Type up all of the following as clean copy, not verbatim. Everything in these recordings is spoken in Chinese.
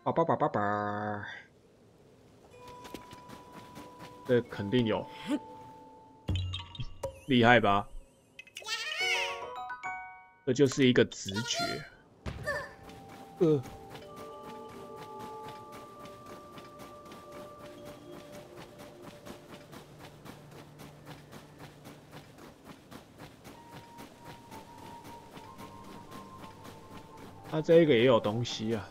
叭叭叭叭叭，这肯定有，厉害吧？这就是一个直觉。它这个也有东西啊。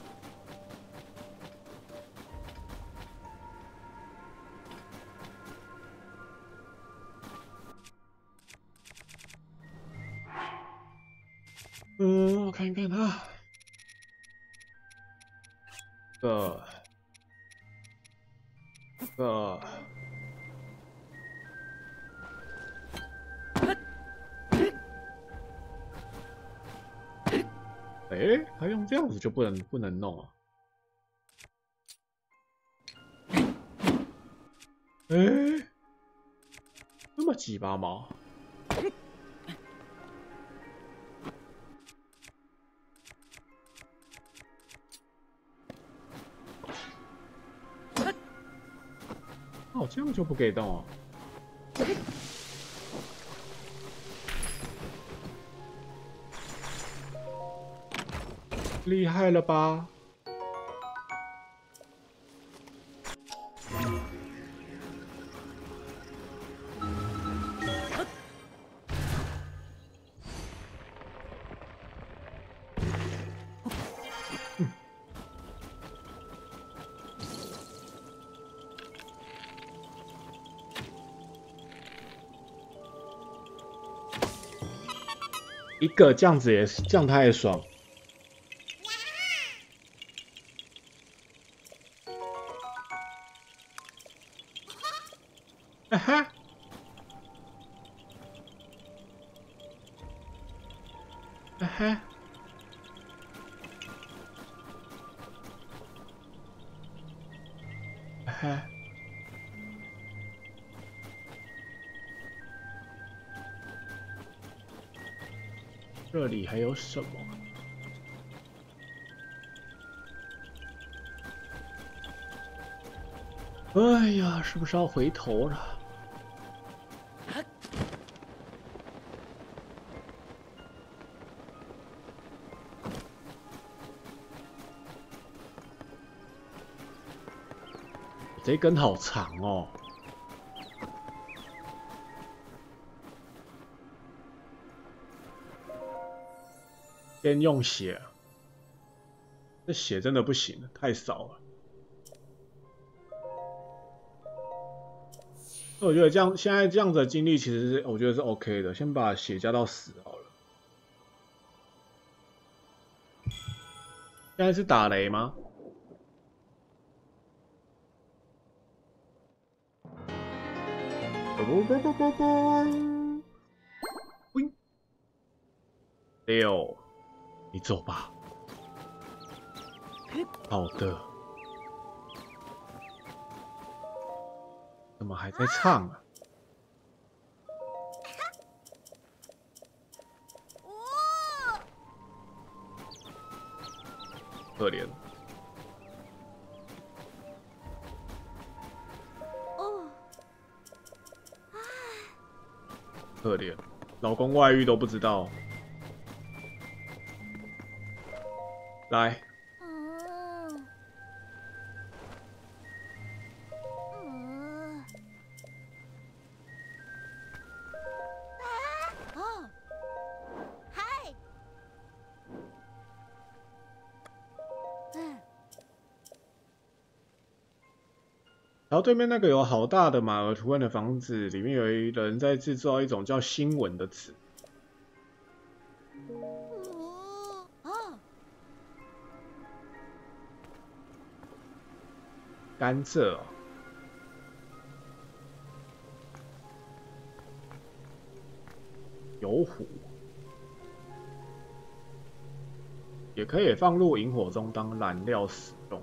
我看看它。他用这样子就不能弄啊？那么几把毛？哦，这样就不给动啊？厉害了吧？一个这样子也是，这样他也爽。哈哈，哈哈，哈哈。这里还有什么？哎呀，是不是要回头了？这根好长哦。先用血，这血真的不行，太少了。那我觉得这样，现在这样子的精力其实是我觉得是 OK 的，先把血加到10好了。现在是打雷吗？6，你走吧。好的。怎么还在唱啊？可怜。可怜，老公外遇都不知道。来，然后对面那个有好大的马儿图案的房子，里面有一人在制造一种叫新闻的词。甘蔗哦。油壶。也可以放入萤火中当燃料使用。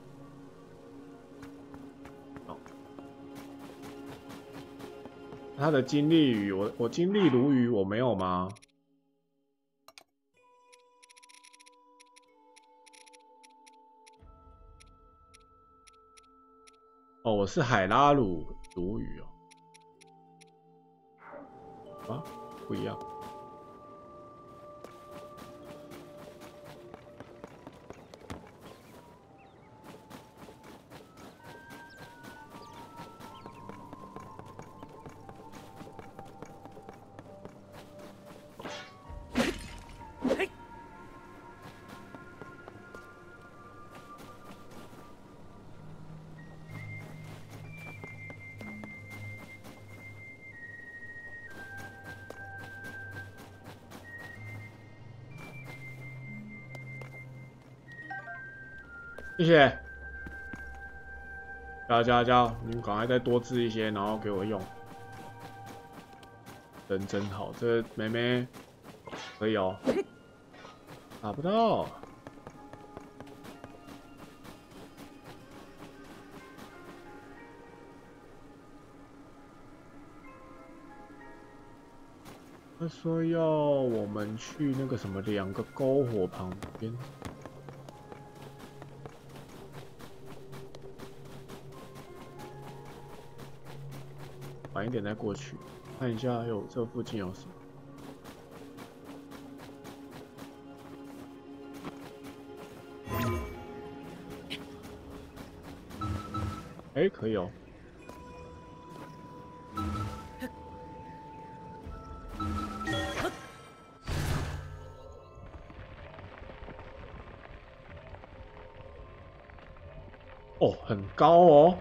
它的精力鱼，我精力鲈鱼我没有吗？ 哦，我是海拉鲁鲈鱼哦。啊，不一样。谢谢，加，你们赶快再多织一些，然后给我用。人真好，这个妹妹可以哦。打不到。他说要我们去那个什么2个篝火旁边。晚一点再过去，看一下有这附近有什么。哎，可以哦。哦，很高哦。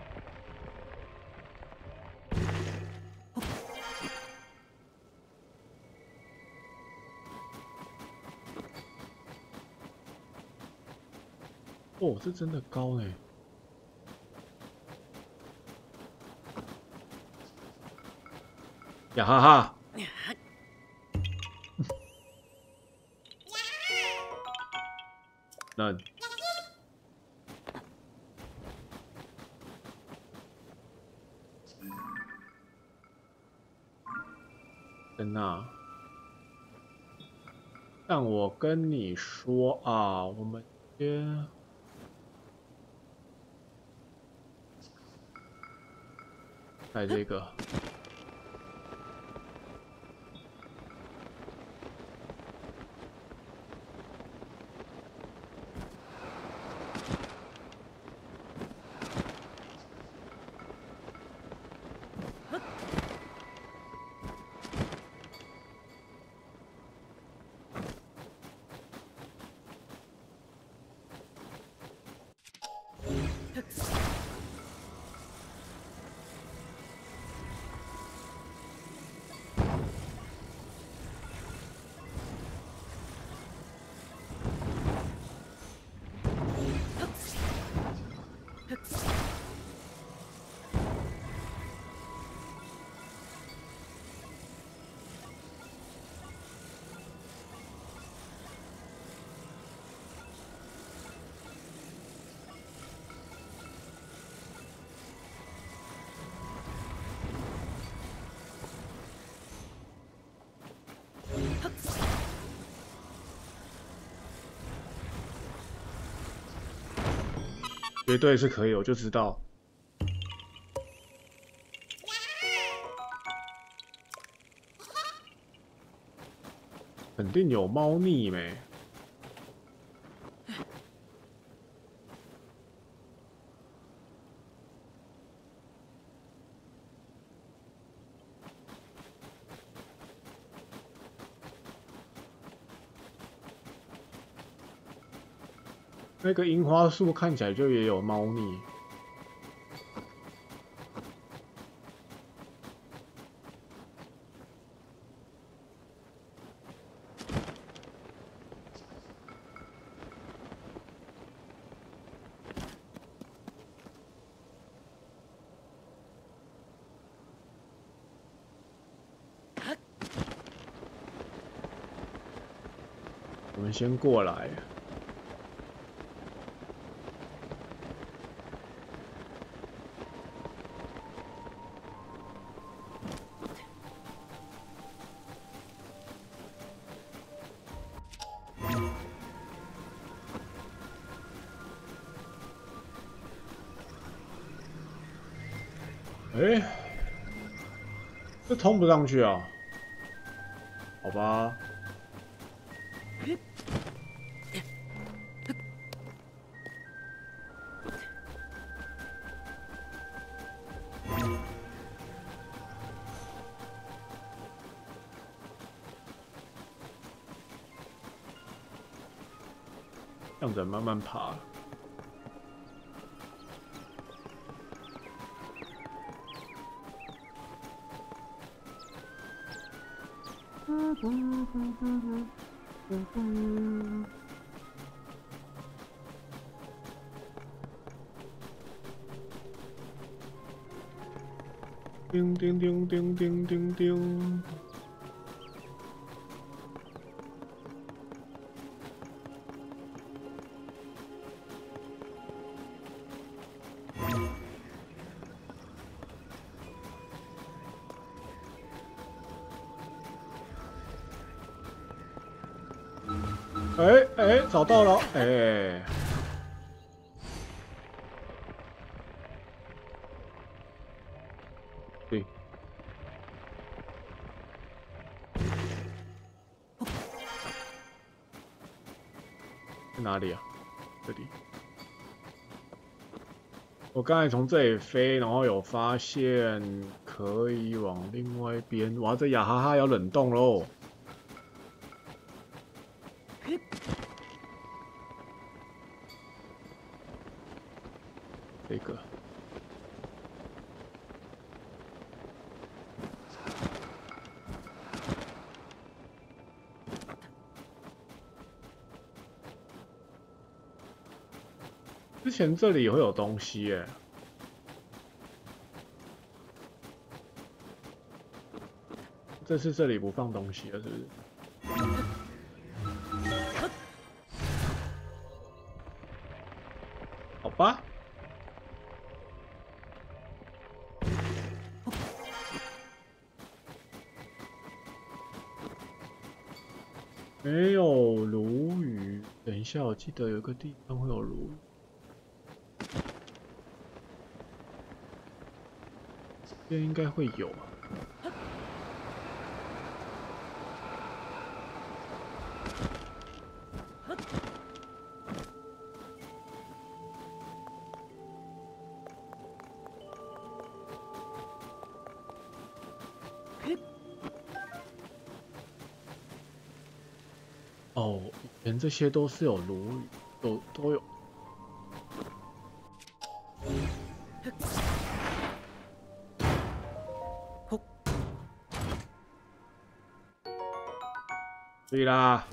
哦，这真的高哎。呀哈哈。那真的。但我跟你说啊，我们先来这个。绝对是可以，我就知道。肯定有猫腻没？那个樱花树看起来就也有猫腻。我们先过来。 哎，这通不上去啊？好吧。这样子慢慢爬。叮叮叮叮叮叮叮。哎哎，找到了！哎，对，在哪里啊？这里。我刚才从这里飞，然后有发现可以往另外一边。哇，这雅哈哈要冷冻喽！这个。之前这里会有东西耶。这次这里不放东西了，是不是？好吧。没有鲈鱼。等一下，我记得有个地方会有鲈鱼。这应该会有啊。哦，以前这些都是有鲈鱼，都有。对啦。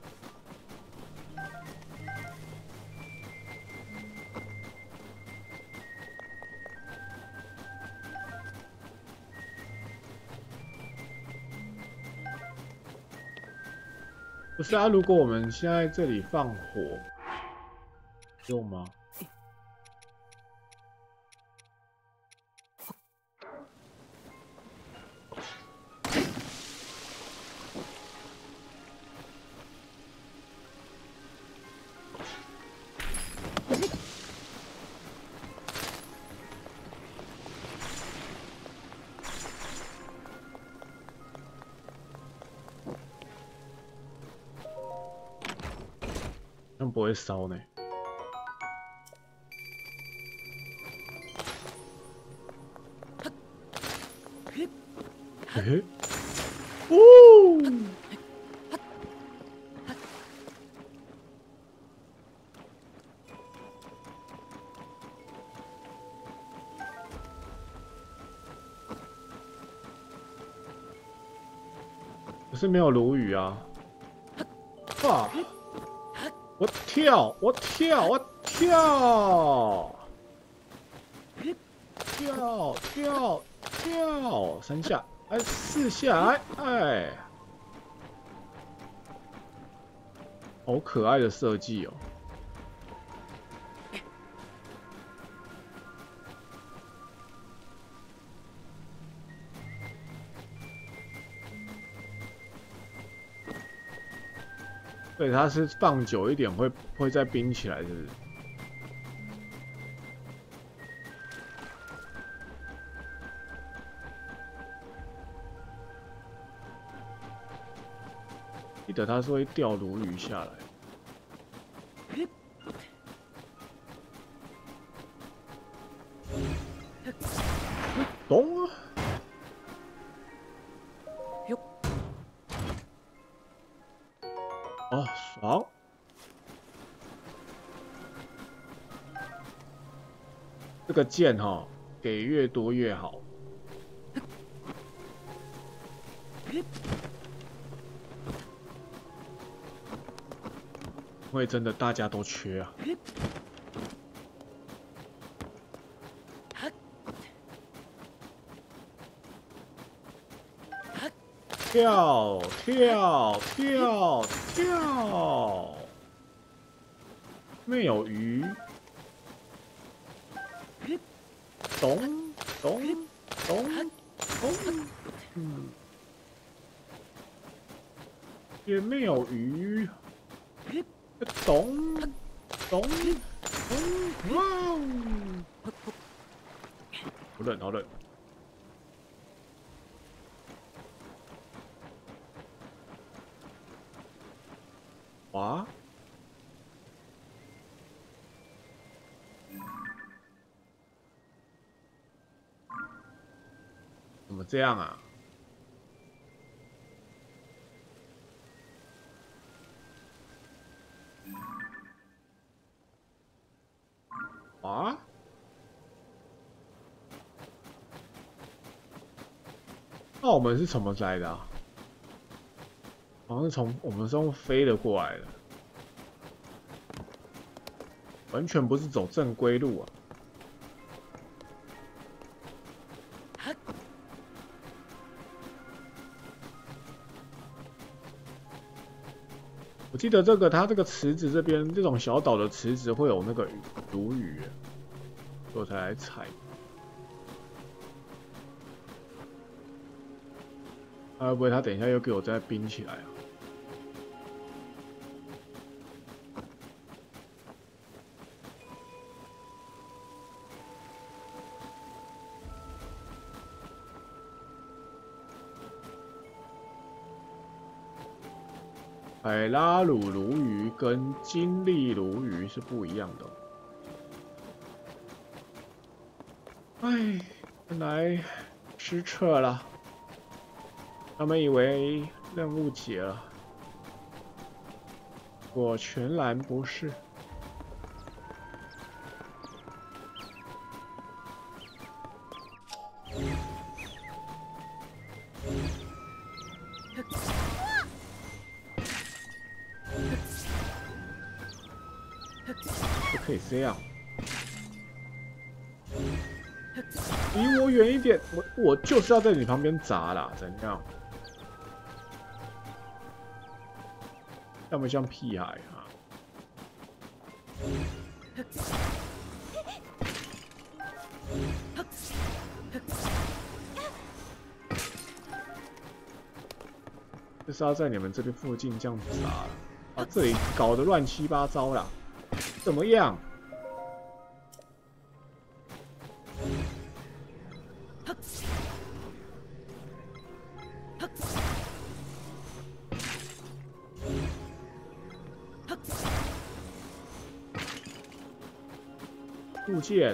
不是啊，如果我们现在这里放火，用吗？那不会烧呢。嘿嘿，哦，可是没有鲈鱼啊！啊！我跳，我跳，我跳，跳跳跳，3下，哎，4下，哎，好可爱的设计哦！对，它是放久一点会再冰起来，是不是？ 记得它是会掉鲈鱼下来。懂啊！哦，爽！这个剑哈，给越多越好。因为真的大家都缺啊。跳跳跳跳！没有鱼。咚咚咚咚。也没有鱼。咚咚咚！哇哦！好冷，好冷。哇！怎么这样啊？啊？那我们是怎么来的啊？好像是从我们是用飞的过来的，完全不是走正规路啊！我记得它这个池子这边这种小岛的池子会有那个鲈鱼，所以我才来采。会不会他等一下又给我再冰起来啊？海拉鲁鲈鱼跟金利鲈鱼是不一样的。哎，原来失策了。他们以为任务解了，我全然不是。不可以这样，离我远一点！我就是要在你旁边砸啦，怎样？像不像屁孩啊？就是要在你们这边附近这样砸，把这里搞得乱七八糟啦，怎么样？路剑，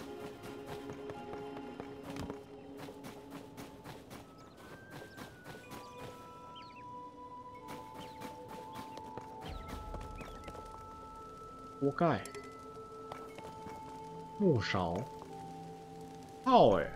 锅盖，木勺，炮哎！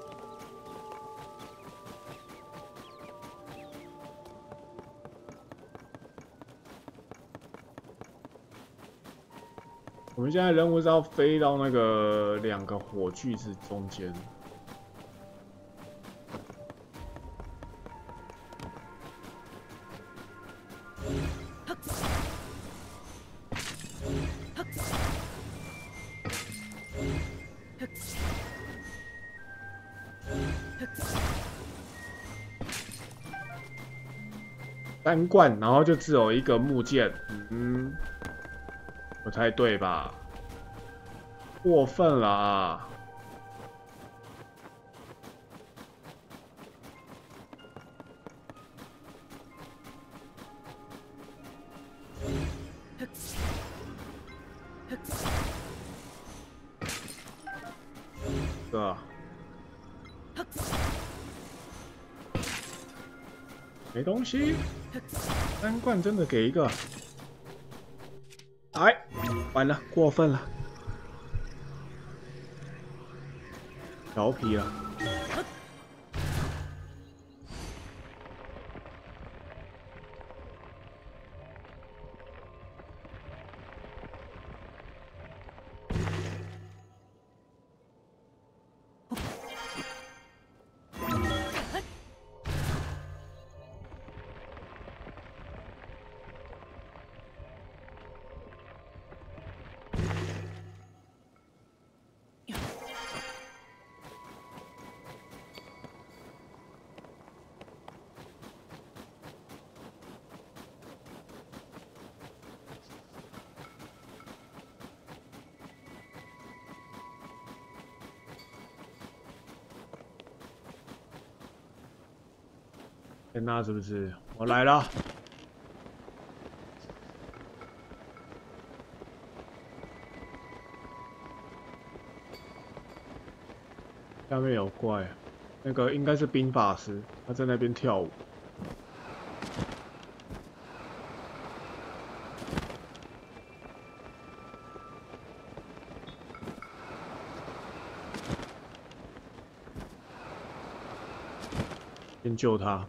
我们现在任务是要飞到那个2个火炬子中间。3罐，然后就只有1个木剑，不太对吧？过分了啊！ 哥，没东西。3罐真的给一个？哎，完了，过分了，调皮了。天哪，是不是？我来了。下面有怪，那个应该是冰法师，他在那边跳舞。先救他。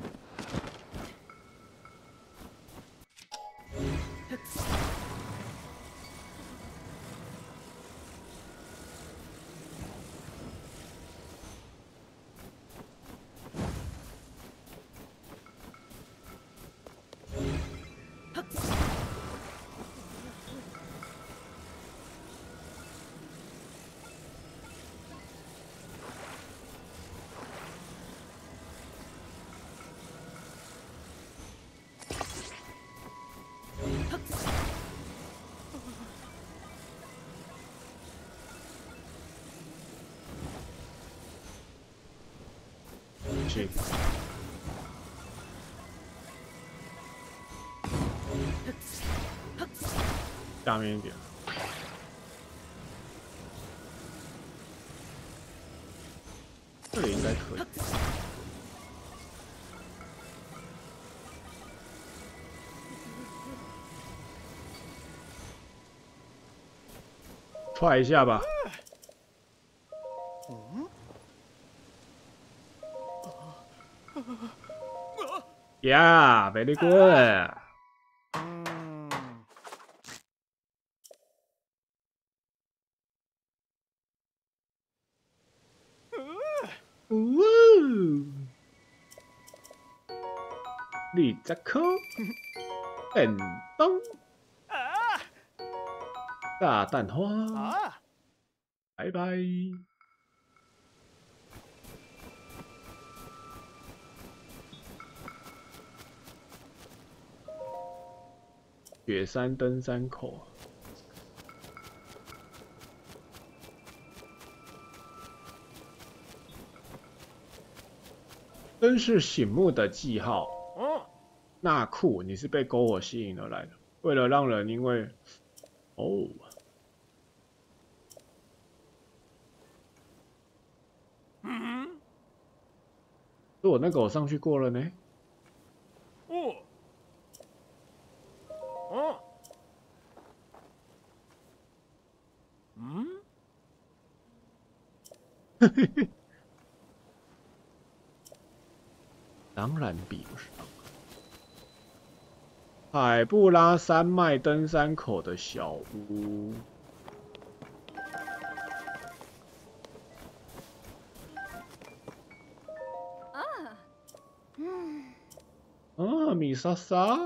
行。下面一点。这里应该可以。踹一下吧。Yeah, very good. 你这颗电灯炸弹花，拜拜。雪山登山口。真是醒目的记号。那酷，你是被篝火吸引而来的，为了让人因为哦，是我那个我上去过了呢。当然比不上。海布拉山脉登山口的小屋。啊，米莎莎，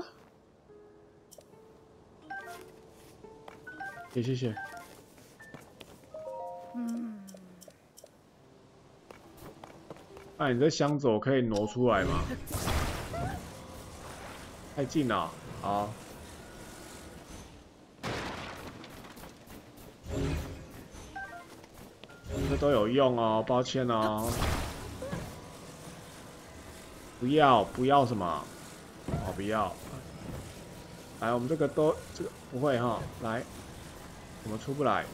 谢谢。那你这箱子我可以挪出来吗？太近了，好。这都有用哦，抱歉哦。不要什么？哦，不要。来，我们这个不会哈，来， 怎么出不来？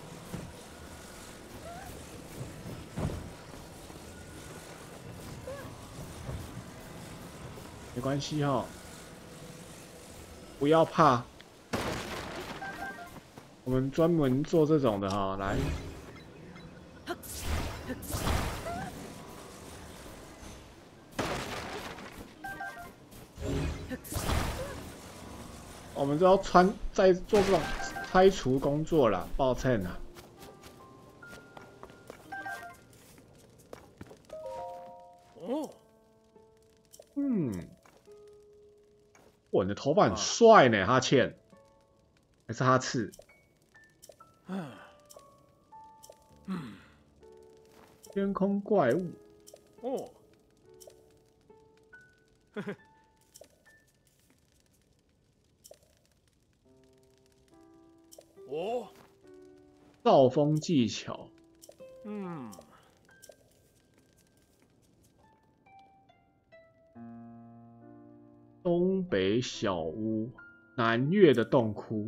没关系哈，不要怕，我们专门做这种的哈，来。我们都要在做这种拆除工作啦，抱歉啊。 哦， 哇，你的头发很帅呢，哈欠，还是哈刺？天空怪物。 哦，呵呵。哦， 造风技巧。东北小屋，南岳的洞窟。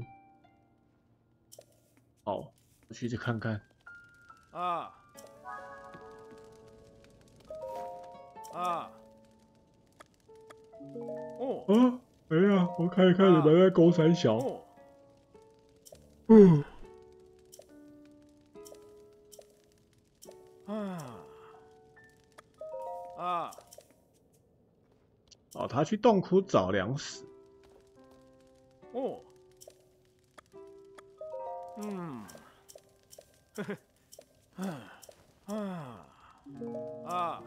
好，我去看看。 啊啊！哦啊，哎呀，我看一看你们在勾三小。 哦啊！ 哦，他去洞窟找粮食。 哦，呵呵，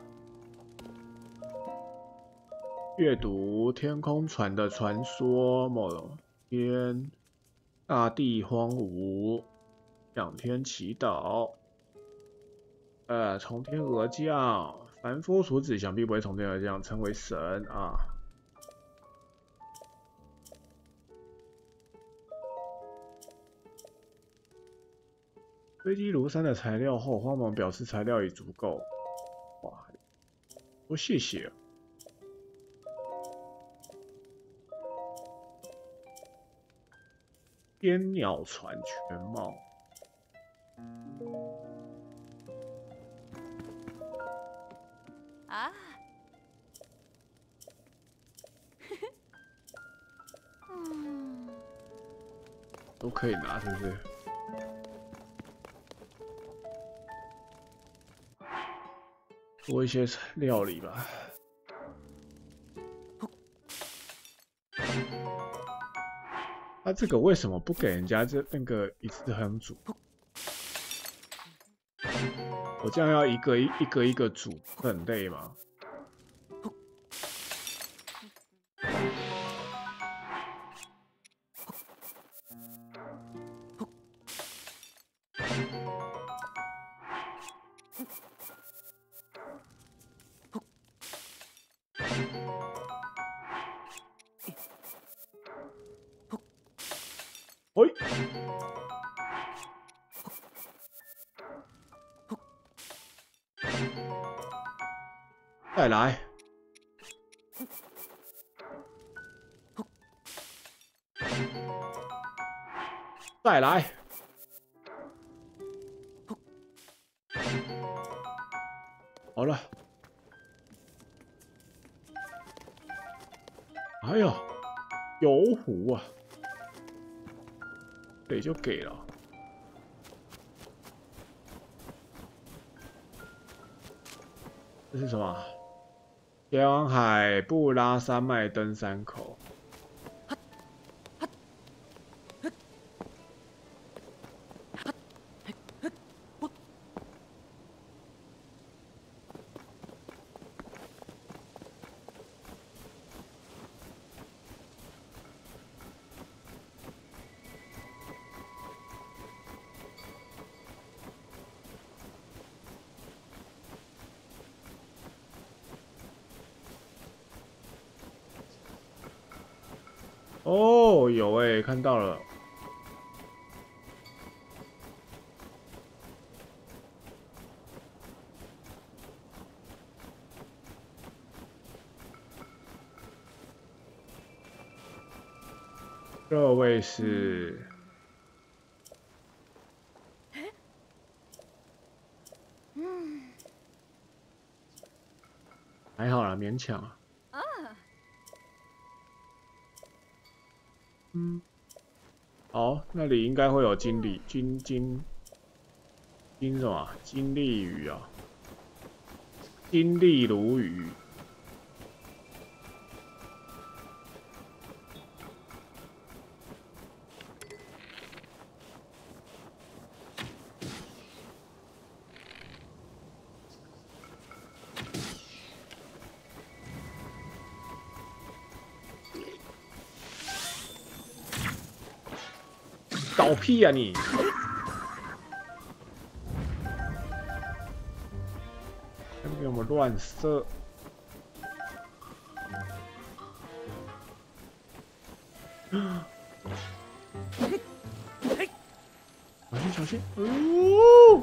阅读天空船的传说，某天大地荒芜，向天祈祷。从天而降，凡夫俗子想必不会从天而降，称为神啊。堆积如山的材料后，荒蒙表示材料已足够。哇，多谢谢。天鸟船全貌。 啊！ 都可以拿，是不是？做一些料理吧。他这个为什么不给人家那个一次很煮？我这样要一个煮，会很累吗？喂，再来，再来，好了。哎呀，油壶啊，给就给了。这是什么？前往海布拉山脉登山口。哦，有诶，看到了。这位是还好啦，勉强啊。嗯，好，那里应该会有金什么啊金鲤鱼啊，金鲤鲈鱼。搞屁啊你！别给我们乱射！小心小心！哦！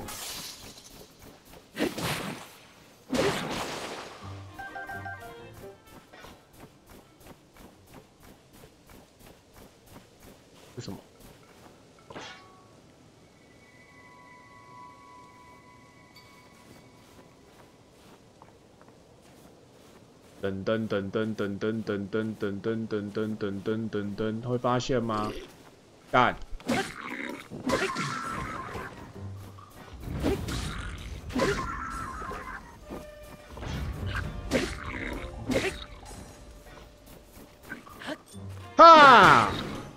为什么？噔噔噔噔噔噔噔噔噔噔噔噔噔噔噔噔，会发现吗？干！哈！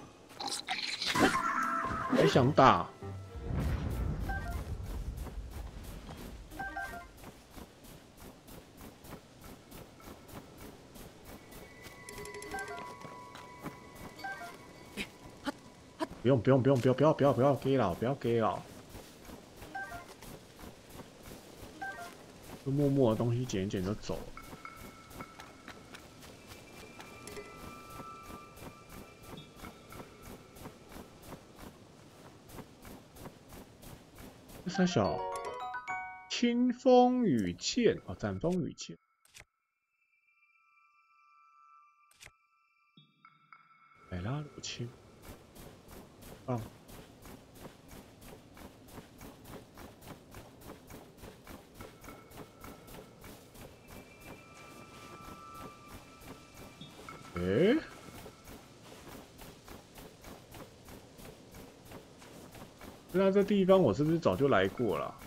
还想打？不要给了，不要给了，就默默的东西捡一捡就走了。这三小清风雨剑哦，斩风雨剑。海拉鲁钦，棒。诶，那这地方我是不是早就来过了？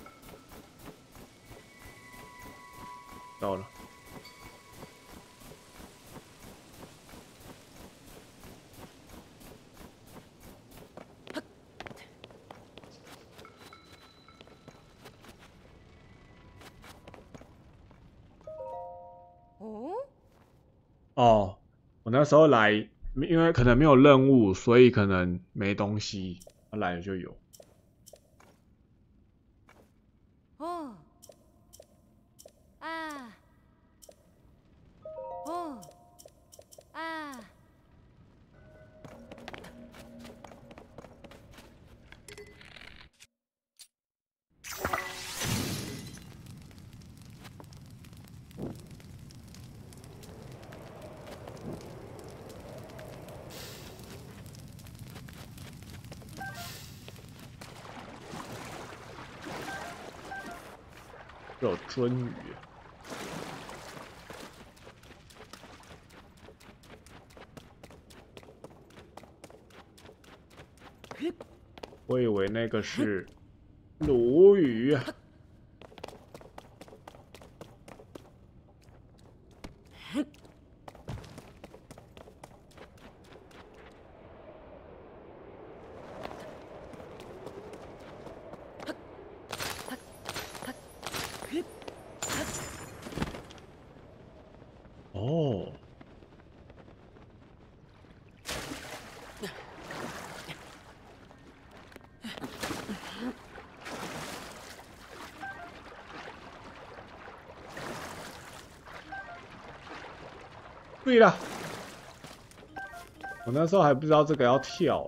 到了。哦，我那时候来，因为可能没有任务，所以可能没东西，来了就有。 哦，啊，哦，啊， 有鳟鱼。我以为那个是鲈鱼啊。哦，对了，我那时候还不知道这个要跳。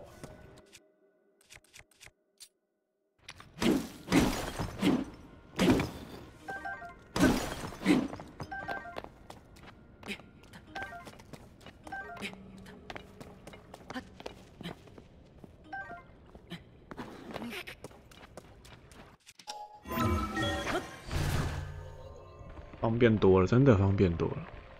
方便多了，真的方便多了。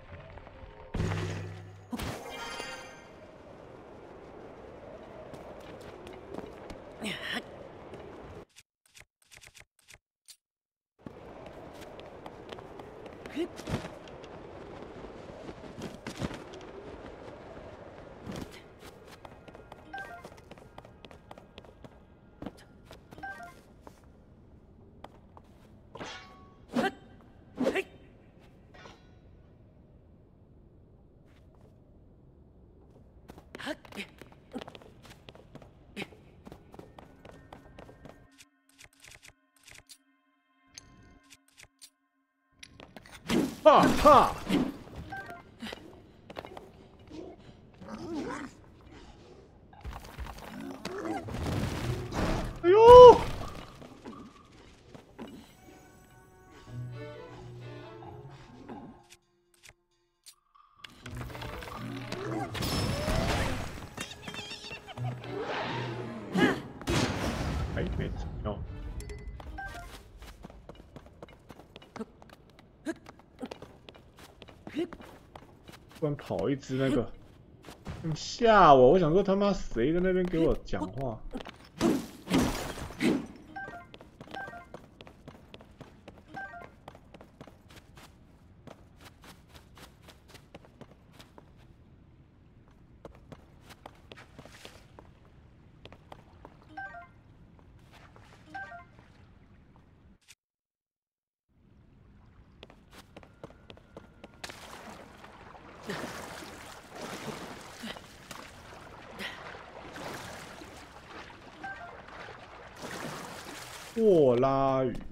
哈哈！哎呦！哎，没怎么样。突然跑一只那个，吓我！我想说他妈谁在那边给我讲话？霍拉语。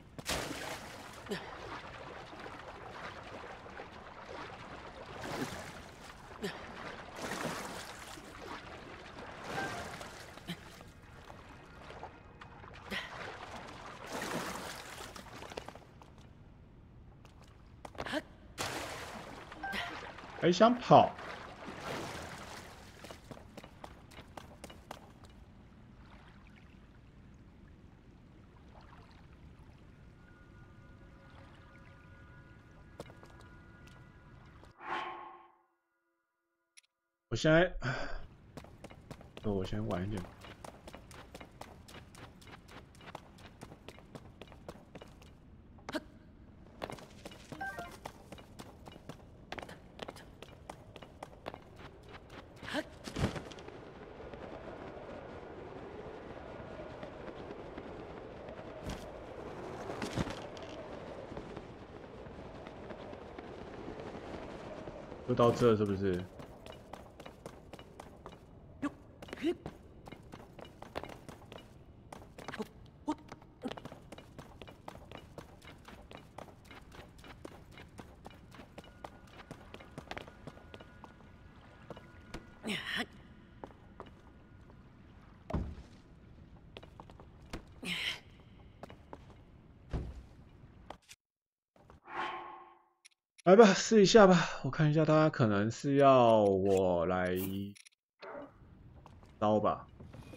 还想跑？我现在，我先晚一点。就到这是不是？来吧，试一下吧。我看一下，他可能是要我来刀吧。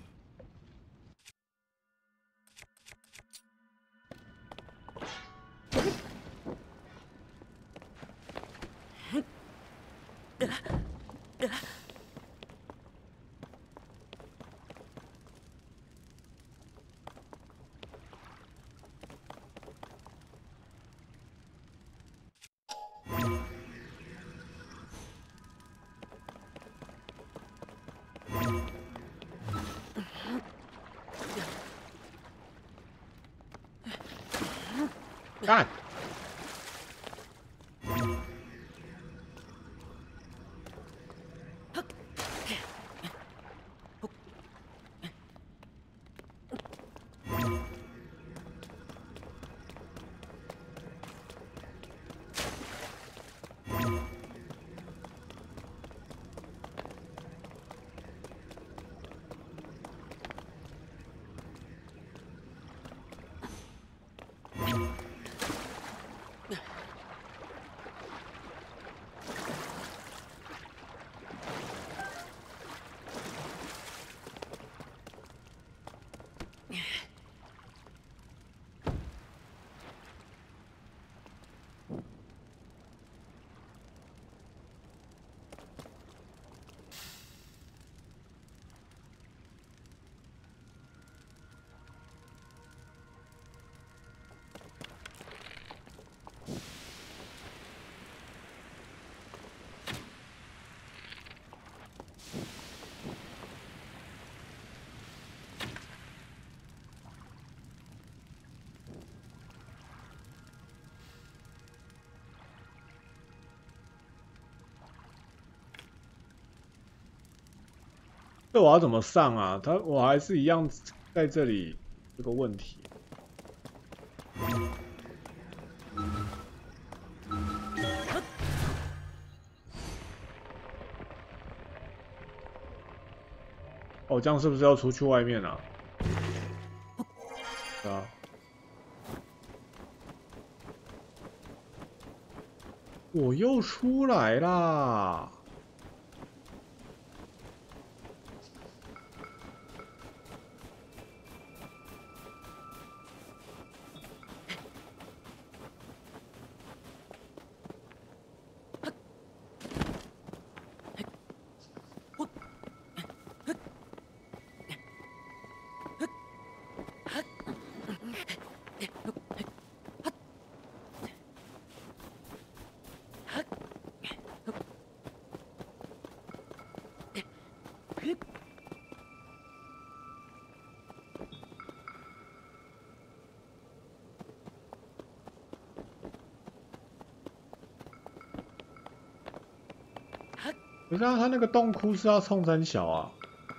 干！ 这我要怎么上啊？我还是一样在这里，这个问题。哦，这样是不是要出去外面啊？啊。我又出来啦！可是他那个洞窟是要冲三小啊？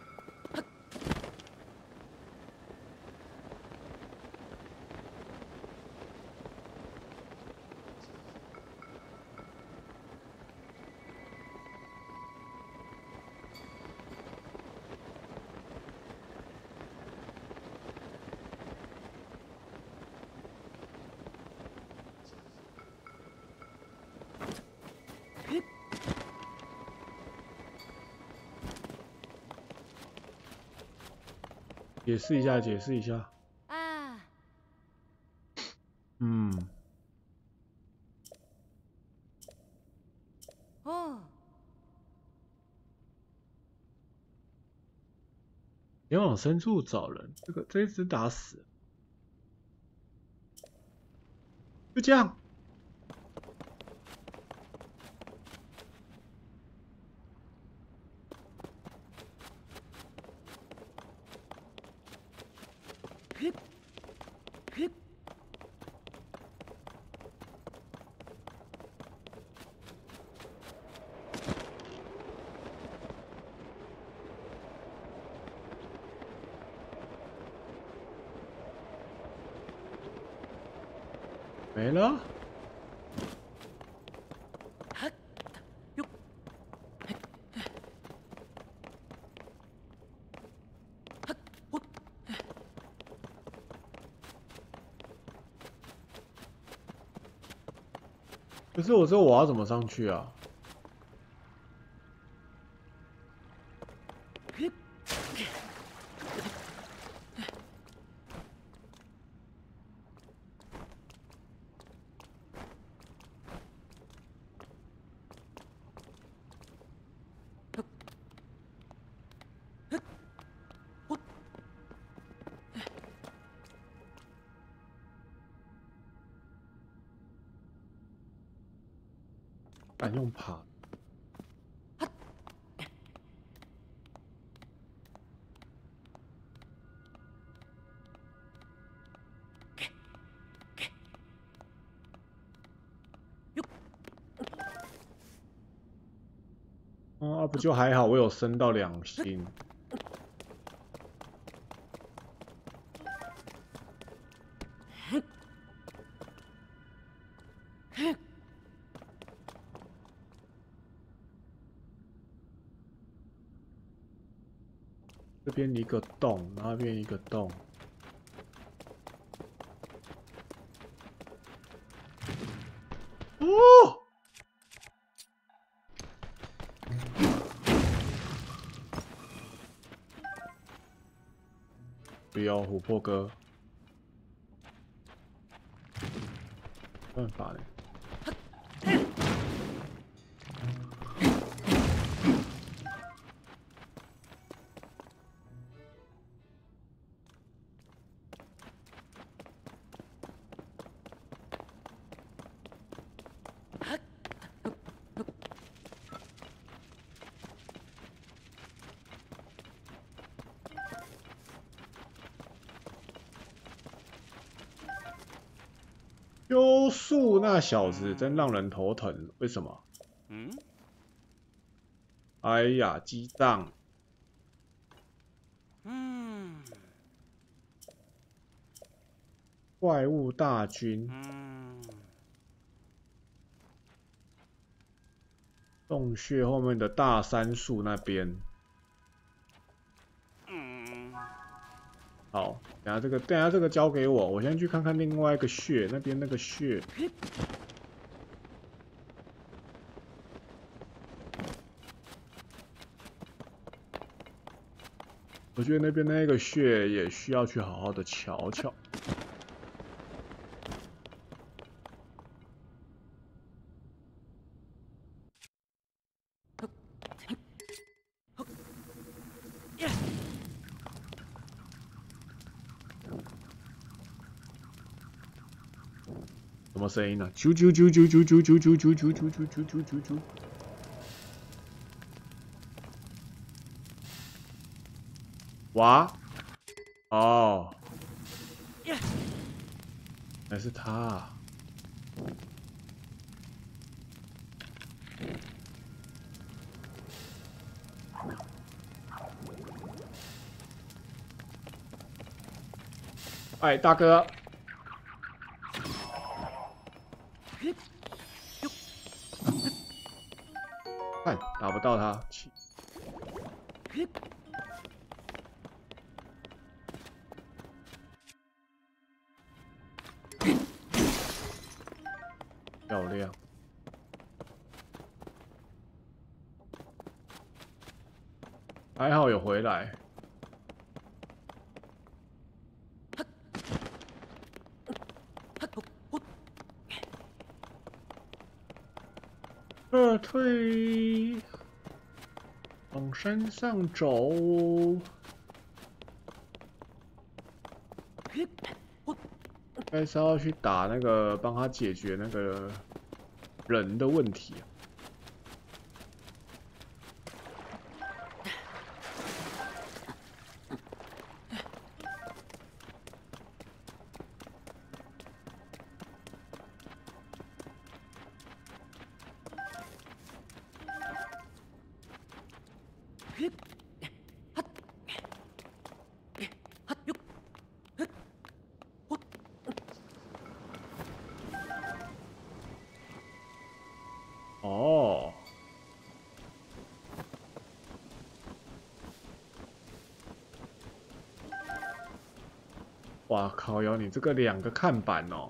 解释一下，解释一下。 啊， 嗯， 哦， 前往深处找人。这一只打死了，就这样。没了。可是我要怎么上去啊？敢用爬？哦，不就还好，我有升到2星。这边一个洞，那边一个洞。哦！不要琥珀哥，没办法嘞。幽树那小子真让人头疼，为什么？ 嗯， 哎呀，激荡！ 怪物大军，洞穴后面的大杉树那边。好，等下这个交给我，我先去看看另外一个穴，那边那个穴。我觉得那边那个穴也需要去好好的瞧瞧。什么声音呢？啾啾啾啾啾啾啾啾啾啾啾啾啾啾啾。哇！哦，还是他。哎，大哥。看，打不到他。漂亮。还好有回来。撤退，往山上走。应该是要去打那个，帮他解决那个人的问题。哦，哇靠！有你这个2个看板哦。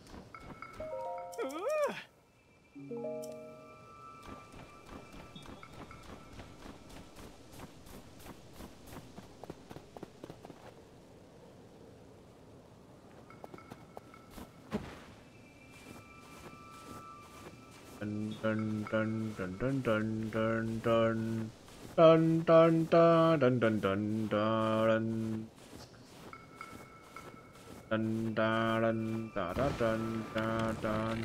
噔噔噔噔噔噔噔噔噔噔噔噔噔噔噔。噔哒噔哒哒噔哒噔。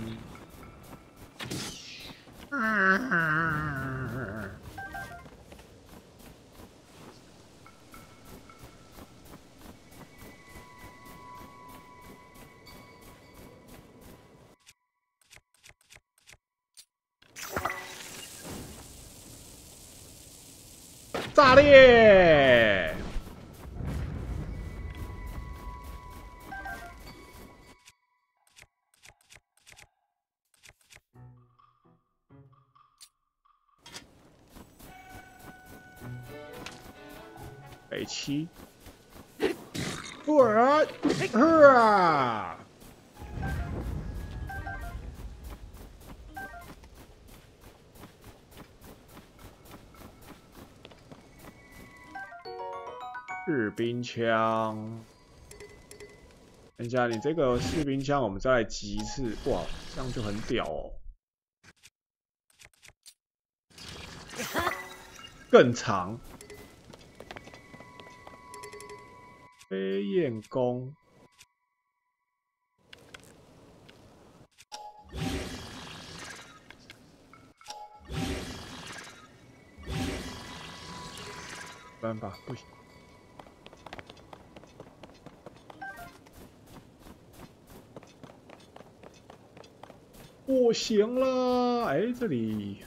炸裂！北七。士兵枪。等一下，你这个士兵枪，我们再来集一次，哇，这样就很屌哦。更长。飞燕弓。没办法，不行。不行了，哎，这里。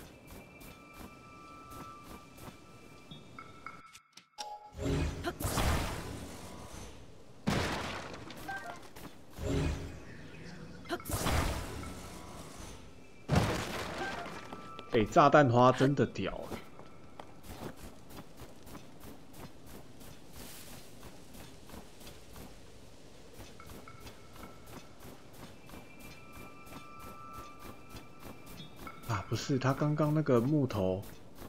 哎，炸弹花真的屌啊！啊，不是，他刚刚那个木头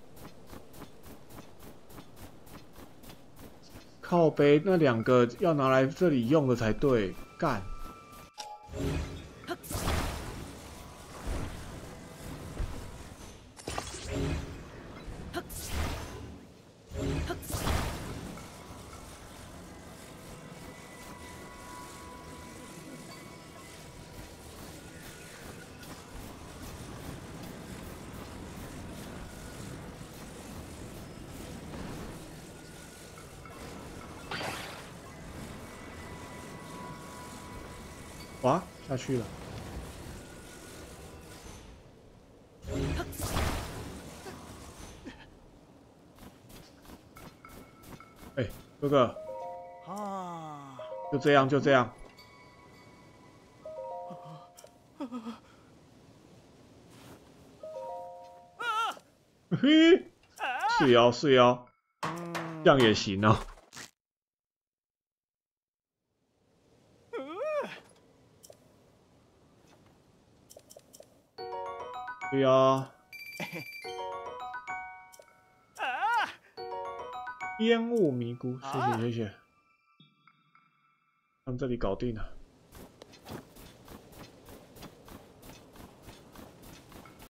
靠背那2个要拿来这里用的才对，干。哇，下去了。哎，哥哥， 啊， 就这样，就这样。嘿，是哦，是哦，这样也行哦。对啊，烟雾迷菇，谢谢谢谢，他们这里搞定了。